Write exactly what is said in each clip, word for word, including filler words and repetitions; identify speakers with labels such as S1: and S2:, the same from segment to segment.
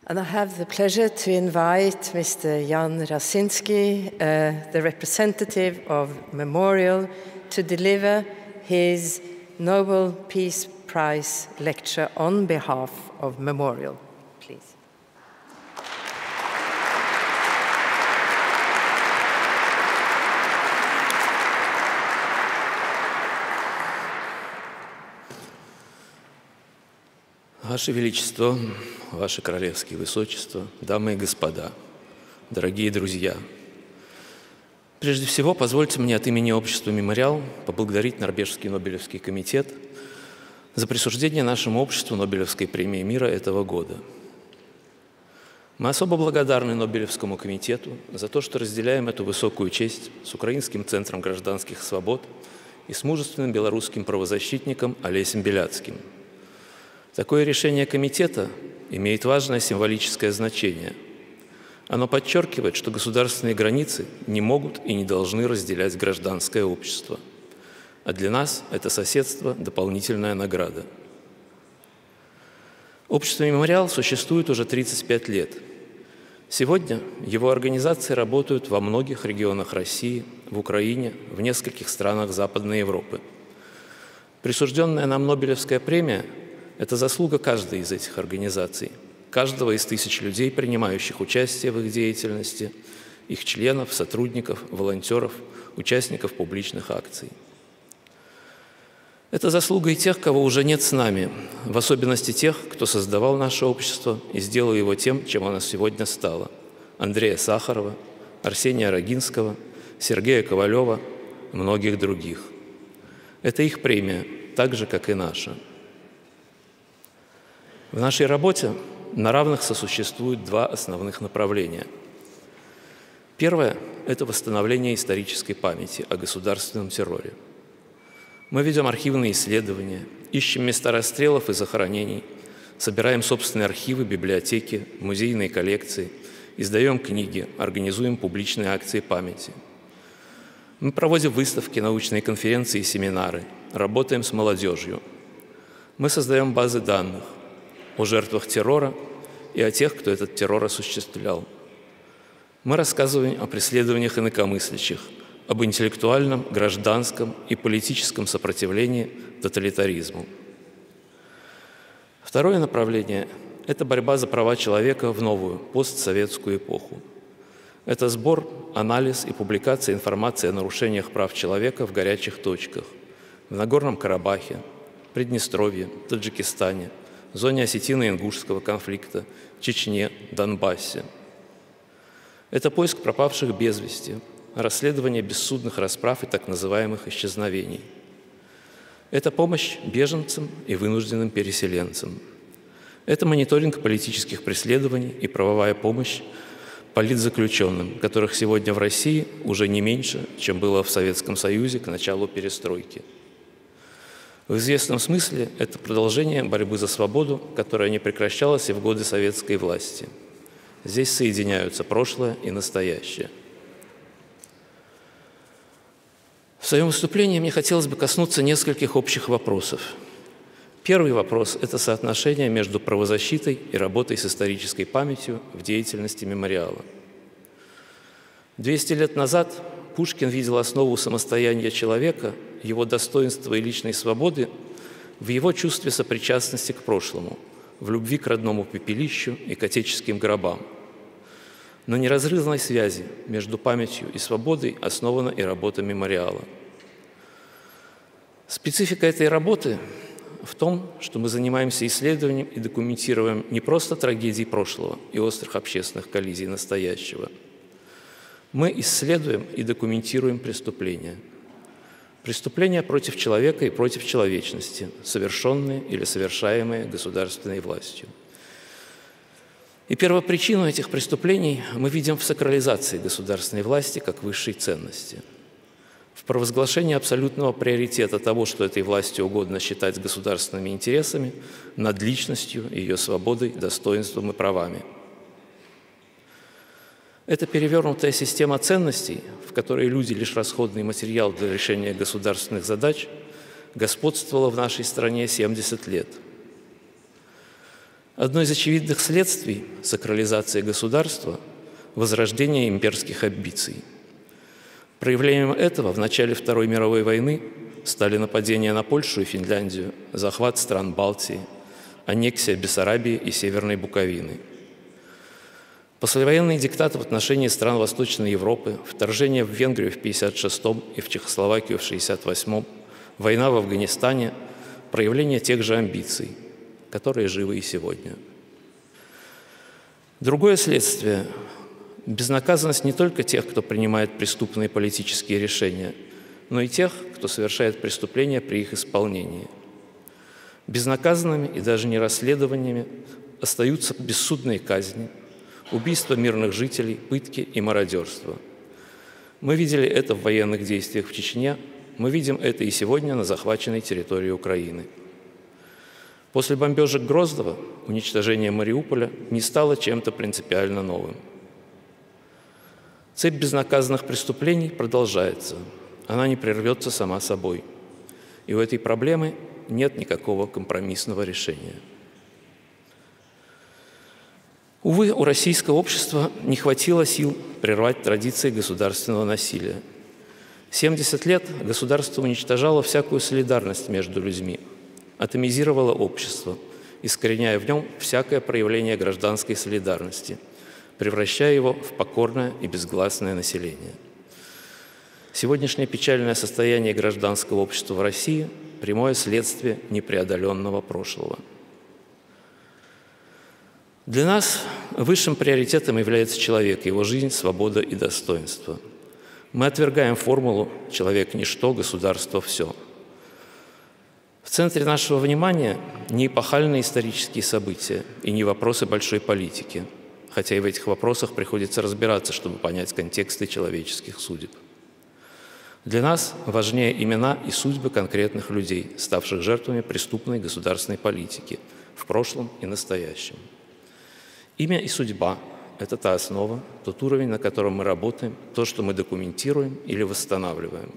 S1: And I have the pleasure to invite Mister Jan Rasinski, uh, the representative of Memorial, to deliver his Nobel Peace Prize lecture on behalf of Memorial. Please.
S2: Ваше Величество, Ваше Королевское Высочество, дамы и господа, дорогие друзья, прежде всего, позвольте мне от имени Общества «Мемориал» поблагодарить Норвежский Нобелевский комитет за присуждение нашему обществу Нобелевской премии мира этого года. Мы особо благодарны Нобелевскому комитету за то, что разделяем эту высокую честь с Украинским центром гражданских свобод и с мужественным белорусским правозащитником Олесем Беляцким. Такое решение комитета имеет важное символическое значение. Оно подчеркивает, что государственные границы не могут и не должны разделять гражданское общество. А для нас это соседство – дополнительная награда. Общество «Мемориал» существует уже тридцать пять лет. Сегодня его организации работают во многих регионах России, в Украине, в нескольких странах Западной Европы. Присужденная нам Нобелевская премия – это заслуга каждой из этих организаций, каждого из тысяч людей, принимающих участие в их деятельности, их членов, сотрудников, волонтеров, участников публичных акций. Это заслуга и тех, кого уже нет с нами, в особенности тех, кто создавал наше общество и сделал его тем, чем оно сегодня стало. Андрея Сахарова, Арсения Рогинского, Сергея Ковалева, многих других. Это их премия, так же, как и наша. В нашей работе на равных сосуществуют два основных направления. Первое – это восстановление исторической памяти о государственном терроре. Мы ведем архивные исследования, ищем места расстрелов и захоронений, собираем собственные архивы, библиотеки, музейные коллекции, издаем книги, организуем публичные акции памяти. Мы проводим выставки, научные конференции и семинары, работаем с молодежью. Мы создаем базы данных о жертвах террора и о тех, кто этот террор осуществлял. Мы рассказываем о преследованиях инакомыслящих, об интеллектуальном, гражданском и политическом сопротивлении тоталитаризму. Второе направление – это борьба за права человека в новую, постсоветскую эпоху. Это сбор, анализ и публикация информации о нарушениях прав человека в горячих точках – в Нагорном Карабахе, Приднестровье, Таджикистане, зоне Осетино-Ингушского конфликта, Чечне, Донбассе. Это поиск пропавших без вести, расследование бессудных расправ и так называемых исчезновений. Это помощь беженцам и вынужденным переселенцам. Это мониторинг политических преследований и правовая помощь политзаключенным, которых сегодня в России уже не меньше, чем было в Советском Союзе к началу перестройки. В известном смысле это продолжение борьбы за свободу, которая не прекращалась и в годы советской власти. Здесь соединяются прошлое и настоящее. В своем выступлении мне хотелось бы коснуться нескольких общих вопросов. Первый вопрос – это соотношение между правозащитой и работой с исторической памятью в деятельности мемориала. двести лет назад Пушкин видел основу самостояния человека, его достоинства и личной свободы в его чувстве сопричастности к прошлому, в любви к родному пепелищу и к отеческим гробам. На неразрывной связи между памятью и свободой основана и работа мемориала. Специфика этой работы в том, что мы занимаемся исследованием и документируем не просто трагедии прошлого и острых общественных коллизий настоящего. Мы исследуем и документируем преступления. Преступления против человека и против человечности, совершенные или совершаемые государственной властью. И первопричину этих преступлений мы видим в сакрализации государственной власти как высшей ценности, в провозглашении абсолютного приоритета того, что этой власти угодно считать государственными интересами, над личностью, ее свободой, достоинством и правами. Это перевернутая система ценностей, в которой люди лишь расходный материал для решения государственных задач, господствовала в нашей стране семьдесят лет. Одно из очевидных следствий сакрализации государства – возрождение имперских амбиций. Проявлением этого в начале Второй мировой войны стали нападения на Польшу и Финляндию, захват стран Балтии, аннексия Бессарабии и Северной Буковины. Послевоенный диктат в отношении стран Восточной Европы, вторжение в Венгрию в тысяча девятьсот пятьдесят шестом и в Чехословакию в тысяча девятьсот шестьдесят восьмом, война в Афганистане – проявление тех же амбиций, которые живы и сегодня. Другое следствие – безнаказанность не только тех, кто принимает преступные политические решения, но и тех, кто совершает преступления при их исполнении. Безнаказанными и даже нерасследованиями остаются бессудные казни, убийства мирных жителей, пытки и мародерство. Мы видели это в военных действиях в Чечне, мы видим это и сегодня на захваченной территории Украины. После бомбежек Гроздова уничтожение Мариуполя не стало чем-то принципиально новым. Цепь безнаказанных преступлений продолжается, она не прервется сама собой. И у этой проблемы нет никакого компромиссного решения. Увы, у российского общества не хватило сил прервать традиции государственного насилия. семьдесят лет государство уничтожало всякую солидарность между людьми, атомизировало общество, искореняя в нем всякое проявление гражданской солидарности, превращая его в покорное и безгласное население. Сегодняшнее печальное состояние гражданского общества в России – прямое следствие непреодоленного прошлого. Для нас высшим приоритетом является человек, его жизнь, свобода и достоинство. Мы отвергаем формулу «человек – ничто, государство – все». В центре нашего внимания не эпохальные исторические события и не вопросы большой политики, хотя и в этих вопросах приходится разбираться, чтобы понять контексты человеческих судеб. Для нас важнее имена и судьбы конкретных людей, ставших жертвами преступной государственной политики в прошлом и настоящем. Имя и судьба – это та основа, тот уровень, на котором мы работаем, то, что мы документируем или восстанавливаем.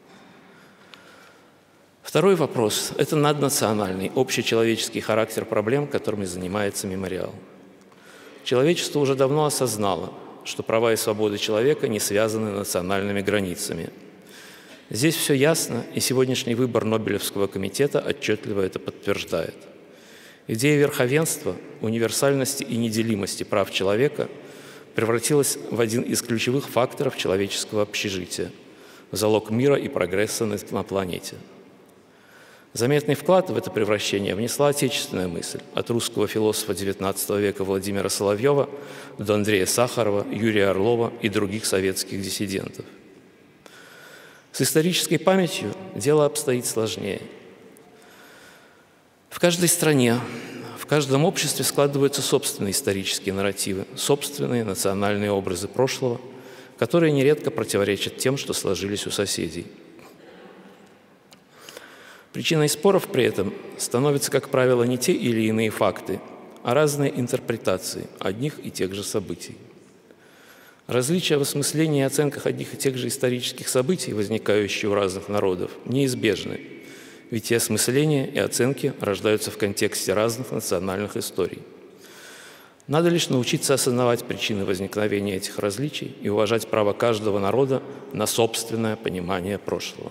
S2: Второй вопрос – это наднациональный, общечеловеческий характер проблем, которыми занимается мемориал. Человечество уже давно осознало, что права и свободы человека не связаны национальными границами. Здесь все ясно, и сегодняшний выбор Нобелевского комитета отчетливо это подтверждает. Идея верховенства, универсальности и неделимости прав человека превратилась в один из ключевых факторов человеческого общежития, в залог мира и прогресса на планете. Заметный вклад в это превращение внесла отечественная мысль от русского философа девятнадцатого века Владимира Соловьева до Андрея Сахарова, Юрия Орлова и других советских диссидентов. С исторической памятью дело обстоит сложнее. В каждой стране, в каждом обществе складываются собственные исторические нарративы, собственные национальные образы прошлого, которые нередко противоречат тем, что сложились у соседей. Причиной споров при этом становятся, как правило, не те или иные факты, а разные интерпретации одних и тех же событий. Различия в осмыслении и оценках одних и тех же исторических событий, возникающих у разных народов, неизбежны, ведь и осмысления, и оценки рождаются в контексте разных национальных историй. Надо лишь научиться осознавать причины возникновения этих различий и уважать право каждого народа на собственное понимание прошлого.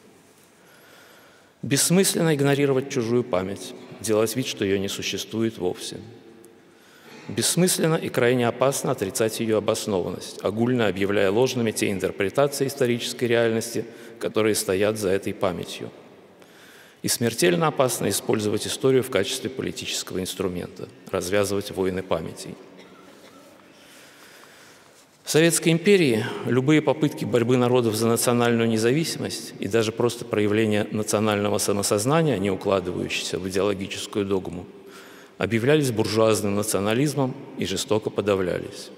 S2: Бессмысленно игнорировать чужую память, делать вид, что ее не существует вовсе. Бессмысленно и крайне опасно отрицать ее обоснованность, огульно объявляя ложными те интерпретации исторической реальности, которые стоят за этой памятью. И смертельно опасно использовать историю в качестве политического инструмента, развязывать войны памятей. В Советской империи любые попытки борьбы народов за национальную независимость и даже просто проявление национального самосознания, не укладывающееся в идеологическую догму, объявлялись буржуазным национализмом и жестоко подавлялись.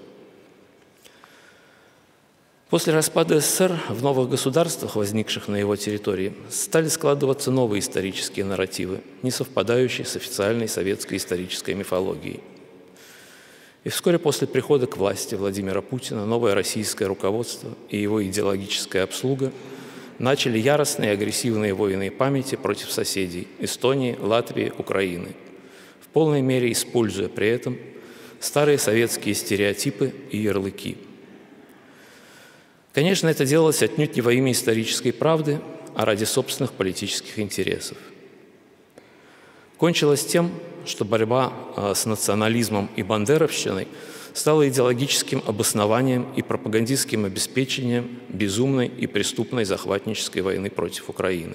S2: После распада СССР в новых государствах, возникших на его территории, стали складываться новые исторические нарративы, не совпадающие с официальной советской исторической мифологией. И вскоре после прихода к власти Владимира Путина новое российское руководство и его идеологическая обслуга начали яростные и агрессивные войны памяти против соседей – Эстонии, Латвии, Украины. В полной мере используя при этом старые советские стереотипы и ярлыки. Конечно, это делалось отнюдь не во имя исторической правды, а ради собственных политических интересов. Кончилось тем, что борьба с национализмом и бандеровщиной стала идеологическим обоснованием и пропагандистским обеспечением безумной и преступной захватнической войны против Украины.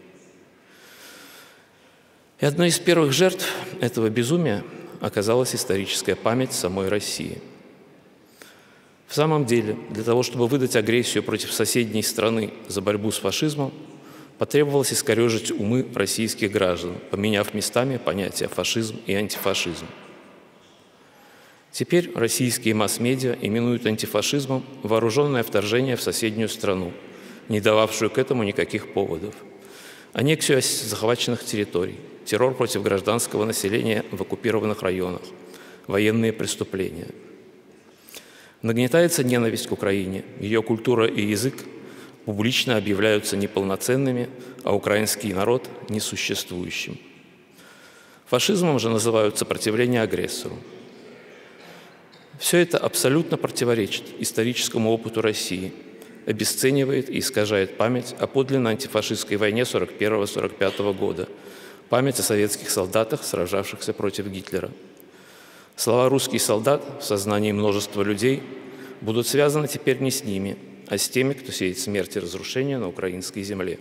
S2: И одной из первых жертв этого безумия оказалась историческая память самой России. В самом деле, для того, чтобы выдать агрессию против соседней страны за борьбу с фашизмом, потребовалось искорежить умы российских граждан, поменяв местами понятия фашизм и антифашизм. Теперь российские масс-медиа именуют антифашизмом вооруженное вторжение в соседнюю страну, не дававшую к этому никаких поводов, аннексию захваченных территорий, террор против гражданского населения в оккупированных районах, военные преступления. Нагнетается ненависть к Украине, ее культура и язык публично объявляются неполноценными, а украинский народ – несуществующим. Фашизмом же называют сопротивление агрессору. Все это абсолютно противоречит историческому опыту России, обесценивает и искажает память о подлинно антифашистской войне сорок первого — сорок пятого года, память о советских солдатах, сражавшихся против Гитлера. Слова «русский солдат» в сознании множества людей будут связаны теперь не с ними, а с теми, кто сеет смерть и разрушение на украинской земле.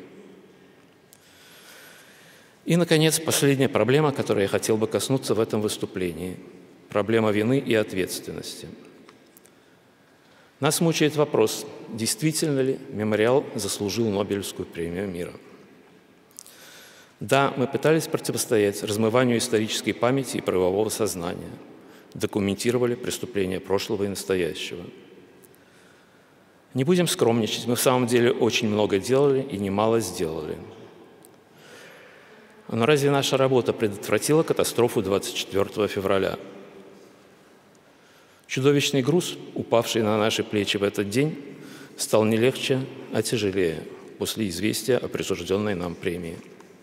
S2: И, наконец, последняя проблема, которой я хотел бы коснуться в этом выступлении – проблема вины и ответственности. Нас мучает вопрос, действительно ли мемориал заслужил Нобелевскую премию мира. Да, мы пытались противостоять размыванию исторической памяти и правового сознания, документировали преступления прошлого и настоящего. Не будем скромничать, мы в самом деле очень много делали и немало сделали. Но разве наша работа предотвратила катастрофу двадцать четвёртого февраля? Чудовищный груз, упавший на наши плечи в этот день, стал не легче, а тяжелее после известия о присужденной нам премии.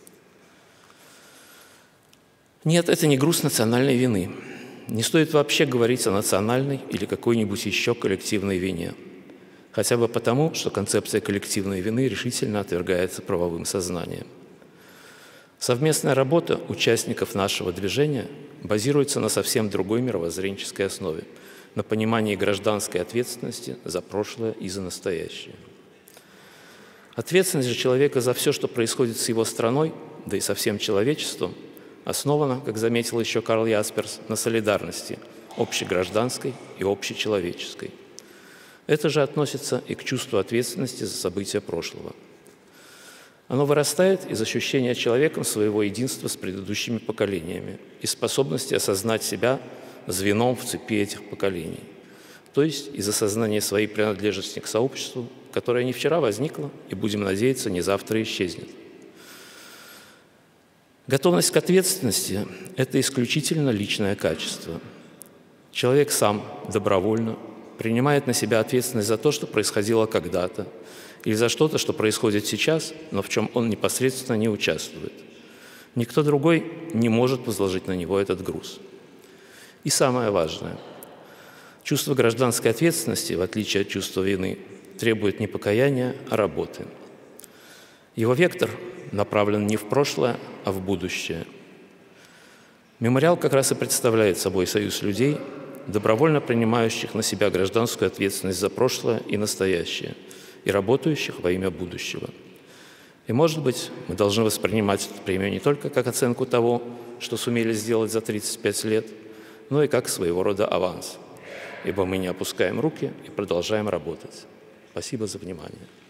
S2: Нет, это не груз национальной вины. Не стоит вообще говорить о национальной или какой-нибудь еще коллективной вине. Хотя бы потому, что концепция коллективной вины решительно отвергается правовым сознанием. Совместная работа участников нашего движения базируется на совсем другой мировоззренческой основе, на понимании гражданской ответственности за прошлое и за настоящее. Ответственность же человека за все, что происходит с его страной, да и со всем человечеством, основана, как заметил еще Карл Ясперс, на солидарности общегражданской и общечеловеческой. Это же относится и к чувству ответственности за события прошлого. Оно вырастает из ощущения человеком своего единства с предыдущими поколениями и способности осознать себя звеном в цепи этих поколений, то есть из осознания своей принадлежности к сообществу, которое не вчера возникло и, будем надеяться, не завтра исчезнет. Готовность к ответственности – это исключительно личное качество. Человек сам добровольно принимает на себя ответственность за то, что происходило когда-то, или за что-то, что происходит сейчас, но в чем он непосредственно не участвует. Никто другой не может возложить на него этот груз. И самое важное – чувство гражданской ответственности, в отличие от чувства вины, требует не покаяния, а работы. Его вектор направлен не в прошлое, а в будущее. Мемориал как раз и представляет собой союз людей, добровольно принимающих на себя гражданскую ответственность за прошлое и настоящее, и работающих во имя будущего. И, может быть, мы должны воспринимать эту премию не только как оценку того, что сумели сделать за тридцать пять лет, но и как своего рода аванс, ибо мы не опускаем руки и продолжаем работать. Спасибо за внимание.